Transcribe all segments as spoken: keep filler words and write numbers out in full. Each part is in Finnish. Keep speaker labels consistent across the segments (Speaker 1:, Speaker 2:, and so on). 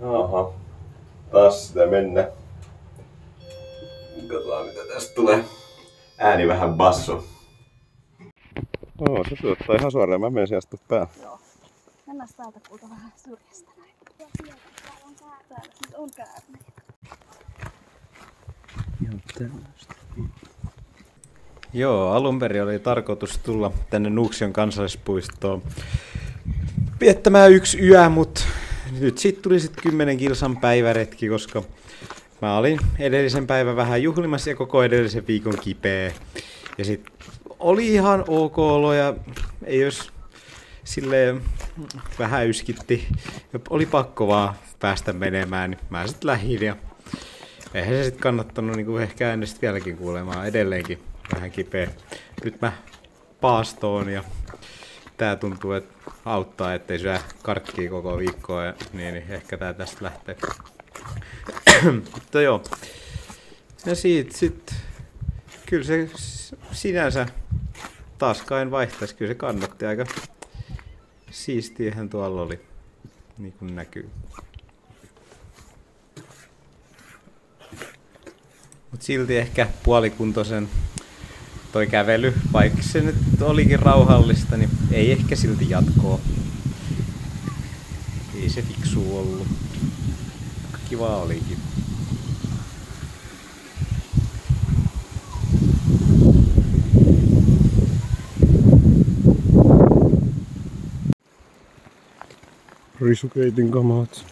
Speaker 1: Aha. Taas sitä mennä. Katsotaan mitä tästä tulee. Ääni vähän basso. Oo, se tuottaa ihan suoraan. Mä menen sieltä päälle.
Speaker 2: Joo. Mennään täältä kuulta vähän syrjästä näin. Ja sieltä täällä on kää. Täällä siis on käärmeitä.
Speaker 1: Ihan tällaista.
Speaker 3: Joo, alun perin oli tarkoitus tulla tänne Nuuksion kansallispuistoon viettämään yksi yö, mutta nyt siitä tuli sitten kymmenen kilsan päiväretki, koska mä olin edellisen päivän vähän juhlimassa ja koko edellisen viikon kipeä. Ja sitten oli ihan ok olo ja ei jos silleen vähän yskitti. Oli pakko vaan päästä menemään, niin mä sitten lähdin ja eihän se sitten kannattanut niinku ehkä äänestä vieläkin kuulemaan edelleenkin vähän kipeä. Nyt mä paastoon ja tää tuntuu, että auttaa, ettei syö karkkia koko viikkoa ja niin, niin ehkä tää tästä lähtee. Mutta joo. Ja siitä sit kyllä se sinänsä taaskaan vaihtaisi, kyllä se kannatti aika siistiähän tuolla oli, niin kuin näkyy. Mut silti ehkä puolikuntoisen toi kävely, vaikka se nyt olikin rauhallista, niin ei ehkä silti jatkoa. Ei se fiksu ollut. Kiva olikin.
Speaker 1: Risukeitin kamat.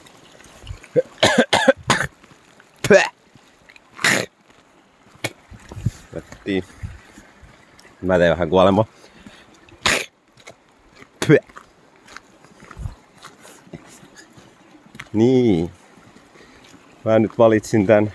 Speaker 1: Lättiin. Mä tein vähän kuolemaa. Niin. Mä nyt valitsin tän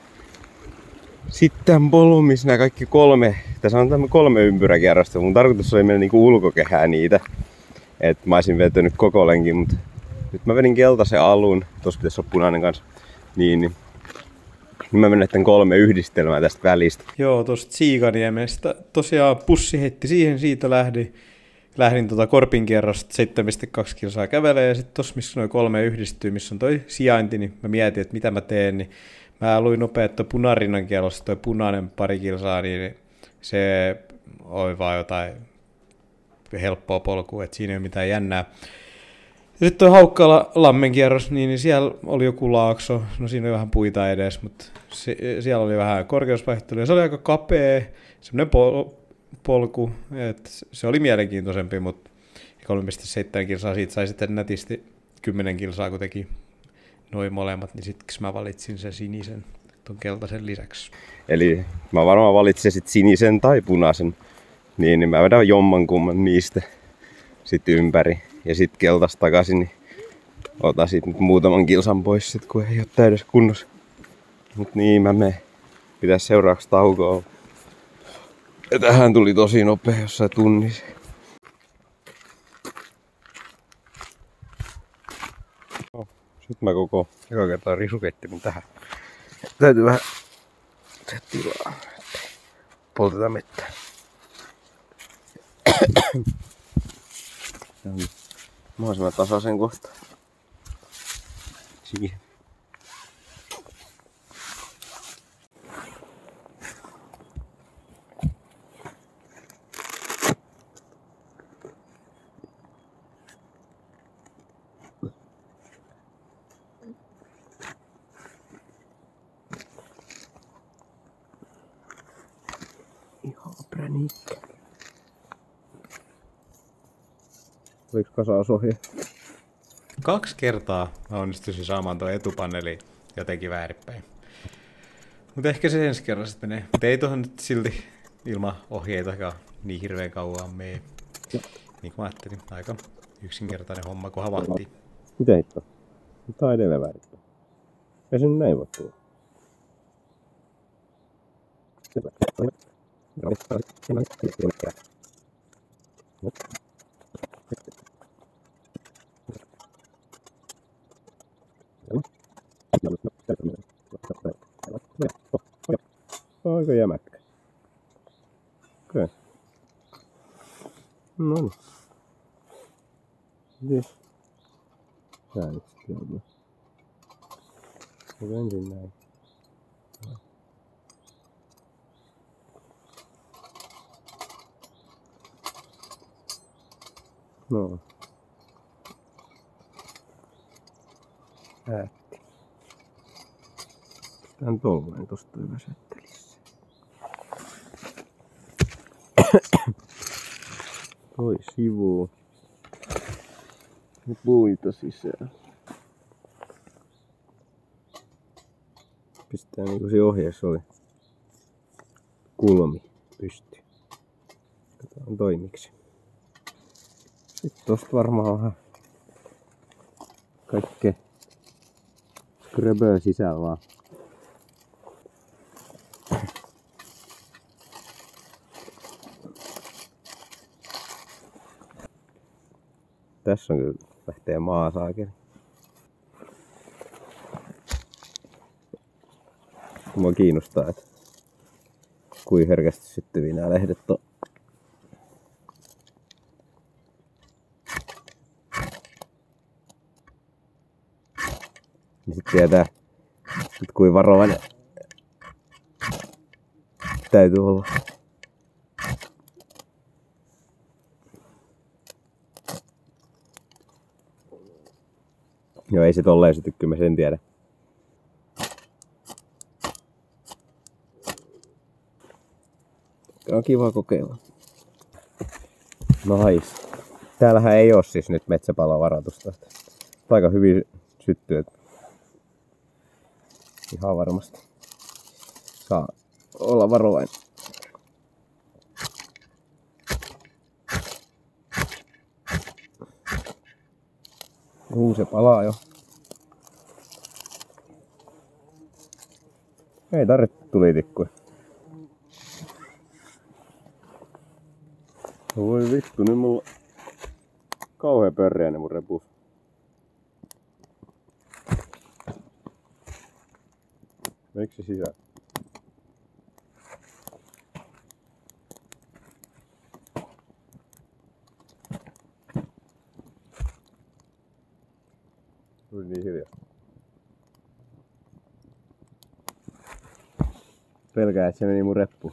Speaker 1: sitten polun, missä nää kaikki kolme, tässä on tämmönen kolme ympyräkierrosta. Mun tarkoitus oli mennä niinku ulkokehää niitä. Et mä olisin vetänyt koko lenkin, mut nyt mä vedin keltaisen alun. Tossa pitäis olla punainen kanssa. Niin, niin. Nyt mä menen tämän kolme yhdistelmää tästä välistä.
Speaker 3: Joo, tosta Siikaniemestä. Tosiaan pussi heitti siihen, siitä lähdin. Lähdin tuota Korpinkierrosta seitsemän pilkku kaksi kilsaa kävelee ja sitten tossa missä noin kolme yhdistyy, missä on toi sijainti, niin mä mietin, että mitä mä teen, niin mä luin nopea, että Punarinnan kierrossa toi punainen pari kilsaa, niin se oli vaan jotain helppoa polkua, että siinä ei ole mitään jännää. Ja sitten toi Haukkala-Lammen kierros, niin, niin siellä oli joku laakso, no siinä oli vähän puita edes, mutta se, siellä oli vähän korkeusvaihtelua ja se oli aika kapea, semmoinen pol- polku, että se oli mielenkiintoisempi, mutta kolme pilkku seitsemän kilsaa siitä sai sitten nätisti kymmenen kilsaa, kun teki noin molemmat, niin sitten mä valitsin sen sinisen ton keltaisen lisäksi.
Speaker 1: Eli mä varmaan valitsin sit sinisen tai punaisen, niin, niin mä vedän jommankumman niistä sit ympäri ja sit keltas takaisin, niin otan sit nyt muutaman kilsan pois sit, kun ei oo täydessä kunnossa. Mut niin mä menen. Pitäis seuraavaksi taukoa. Ja tähän tuli tosi nopea jossain tunnissa. No, sit mä koko joka kertaa risukettelin tähän. Täytyy vähän tehdä tilaa. Poltetaan mettä. Mahdollisimman tasaisen kohtaan. Siihen. Ihan pränikkä. Oliko kasaa sohia?
Speaker 3: Kaksi kertaa mä onnistuisin saamaan tuon etupaneeli jotenkin väärinpäin. Mutta ehkä se ensi kerran sitten menee. Mutta ei tuohon nyt silti ilman ohjeitakaan niin hirveän kauan mene. Niin kuin mä ajattelin, aika yksinkertainen homma, kun havaittiin.
Speaker 1: Mitä hittoa? Tää on edelleen väärinpäin. Ei se nyt näin voi tulla. Aika jämäkkä. Okei. Okay. No niin. Yes. Tää nyt sitten on. Ensin näin. No. Päätti. Tän tolleen tosta hyvä sättelissä. Toi sivu. Nyt puita sisään. Pistää niinku se ohjeessa oli. Kulmi pystyy. Katsotaan toimiksi. Sitten tosta varmaan vähän kaikkea skröböä sisällä vaan. Tässä on kyllä lähtee maasaakeli. Mua kiinnostaa, että kuin herkästi syttyviä nämä lehdet on. Niin sit tietää, että kuin varovainen täytyy olla. Joo, ei se tolleen syty, kyllä mä sen tiedän. On kiva kokeilla. Nais. Täällähän ei oo siis nyt metsäpalovaratusta. Aika hyvin syttyy. Ihan varmasti. Saa olla varovainen. Juu, se palaa jo. Ei tarvitse tulitikkuja. Voi vittu, nyt mulla kauhea pörriäinen mun repus. Meikö se sisään? Tuli niin hiljaa. Pelkää, että se meni mun reppuun.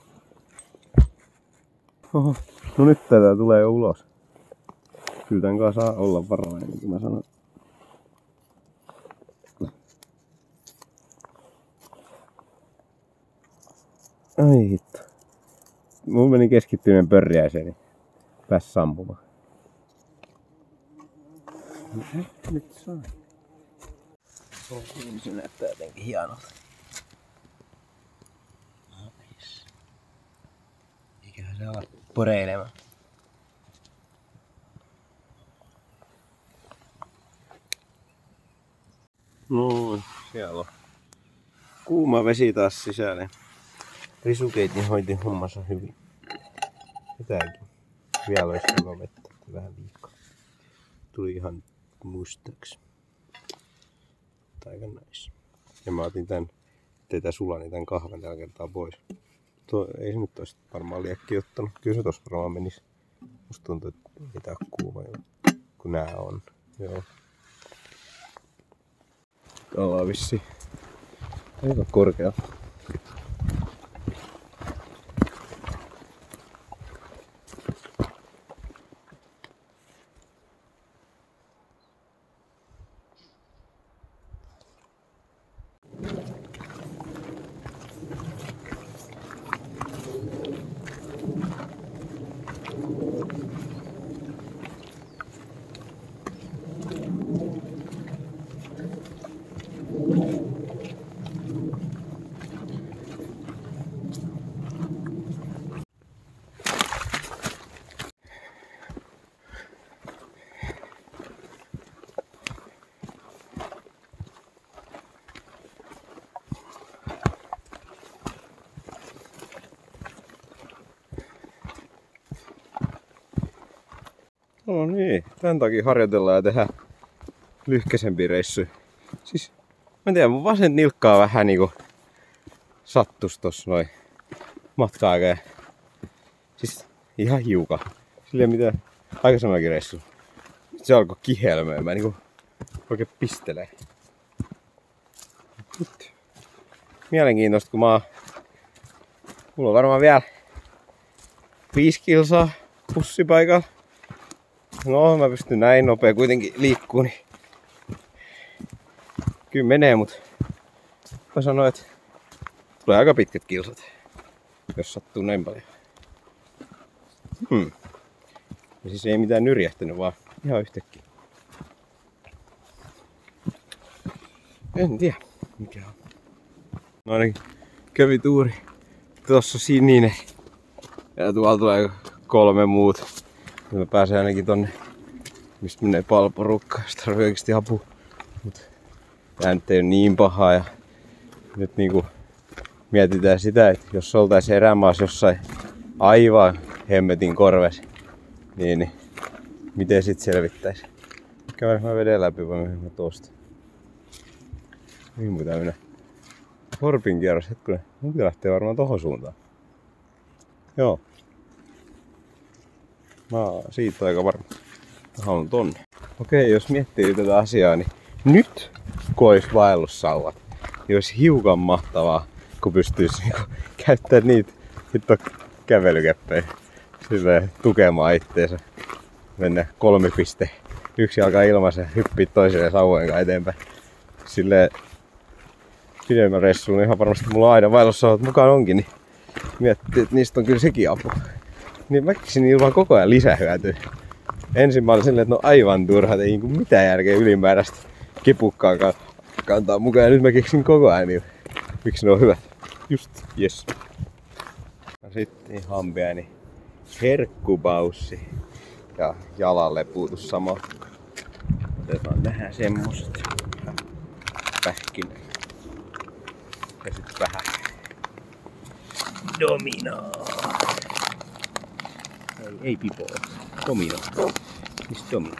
Speaker 1: Oho. No nyt tätä tulee jo ulos. Kyllä tän kanssa saa olla varovainen, niin kuin mä sanoin. Ai hitto. Mulla meni keskittyminen pörriäiseen, niin pääsi sampumaan. Nyt saa. Se näyttää jotenkin hienolta. Eiköhän se ala poreilemaan. No, siellä on kuuma vesi taas sisällä. Risukeitin hoiti hommansa hyvin. Mitäkin. Vielä olisi hyvä vettä. Vähän viikkoa. Tuli ihan mustaksi. Aika nice. Ja mä otin tän, ettei tää sula, niin tän kahven tällä kertaa pois. Tuo, ei se nyt ois varmaan liekki ottanut. Kyllä se tossa varmaan menis. Musta tuntuu, että ei tää oo kuuma, kun nää on. Joo. Ollaan vissiin aika korkea. No niin, tän takia harjoitellaan ja tehdään lyhkäisempiä reissuja. Siis, mä en tiedä, mun vasen nilkka on vähän niinku sattus tossa noin matka-aikaa. Siis ihan hiukan. Silleen mitä aikaisemmallakin reissulla. Se alkoi kihelmöimään, niinku oikein pistelee. Nyt. mielenkiintoista, kun mä oon... Mulla on varmaan vielä viisi kilsaa pussipaikalla. No, mä pystyn näin nopea kuitenkin liikkuu, niin kyllä menee, mut mä sanoin, että tulee aika pitkät kilsat, jos sattuu näin paljon. Hmm. Ja siis ei mitään nyrjähtänyt, vaan ihan yhtäkkiä. En tiedä, mikä on. No ainakin kävi tuuri tossa sininen. Ja tuolla tulee kolme muut. Mä pääsen ainakin tonne, mistä menee palporukka, jos tarvii oikeesti apua. Mut tää nyt ei oo niin pahaa ja nyt niinku mietitään sitä, että jos oltais erämaassa jossain aivan hemmetin korves, niin, niin miten sit selvittäis? Käydään mä veden läpi vai mihin mä tosta? Mihin mun pitää mennä? Horpin kierros, hetkinen. Mun pitää lähteä varmaan tohon suuntaan. Joo. Mä oon siitä aika varma. Mä haluan tonne. Okei, jos miettii tätä asiaa, niin nyt kun ois vaellussauvat, niin olisi hiukan mahtavaa, kun pystyisi niinku käyttämään niitä hitto kävelykäppejä silleen tukemaan itteensä. Mennä kolme piste. Yksi alkaa ilmaisen hyppii toiselle sauvojen kanssa eteenpäin. Silleen pidemmän reissuun ihan varmasti mulla aina vaellussauvat mukaan onkin, niin miettii, että niistä on kyllä sekin apu. Niin mä keksin niillä vaan koko ajan lisähyötyä. Ensin mä olin silleen, että no aivan turhat, ei niinku mitään järkeä ylimääräistä kipukkaa kantaa mukaan. Ja nyt mä keksin koko ajan niillä. Miksi ne on hyvät? Just, jes. Ja sitten ihan pieni herkkupaussi. Ja jalalle puutus sama. Otetaan tähän semmoset. Pähkinä. Ja sit vähän Dominoa. Ei, ei pipoa. Domino. Mistä Domino?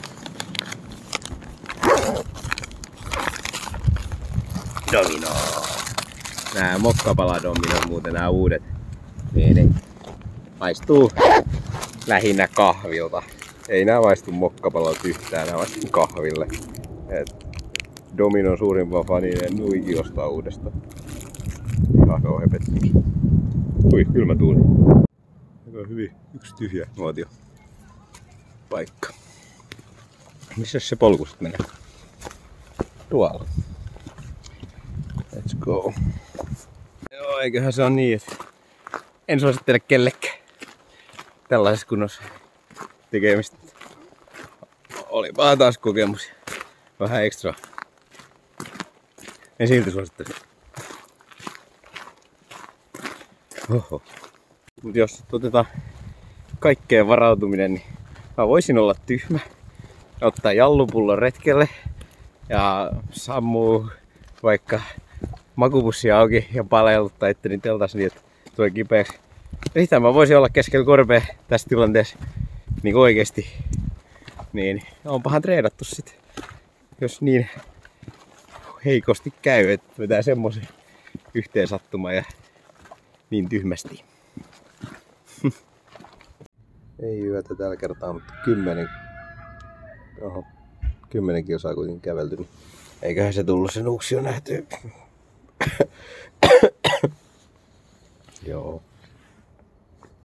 Speaker 1: Domino. Nää mokkapaladominot muuten, nää uudet. Niin, niin. Maistuu lähinnä kahvilta. Ei nää maistu mokkapalot yhtään, nää maistuu kahville. Et Dominon suurimpaa faninen nuikin ostaa uudestaan. Ihan kauhean pettymys. Ui, kylmä tuuli. Aika hyvin yksi tyhjä nuotio paikka. Missä se polku sit menee? Tuolla. Let's go. Joo, eiköhän se on niin, että en suosittele kellekään tällaisessa kunnossa tekemistä. Oli vaan taas kokemus. Vähän ekstra. En silti suosittele. Oho. Mut jos otetaan kaikkeen varautuminen, niin mä voisin olla tyhmä. Ottaa jallupullon retkelle ja sammuu vaikka makupussi auki ja paleiluttaa itteni teltas niin, että tulee kipeäksi. Sitä mä voisin olla keskellä korpea tässä tilanteessa niin oikeesti. Niin onpahan treenattu sit, jos niin heikosti käy, että vetää semmosen yhteen sattumaan ja niin tyhmästi. Ei yötä tällä kertaa, mutta kymmenen, oho, kymmenen kilsaa kuitenkin kävelty, niin eiköhän se tullut se nuuksio nähty. Joo.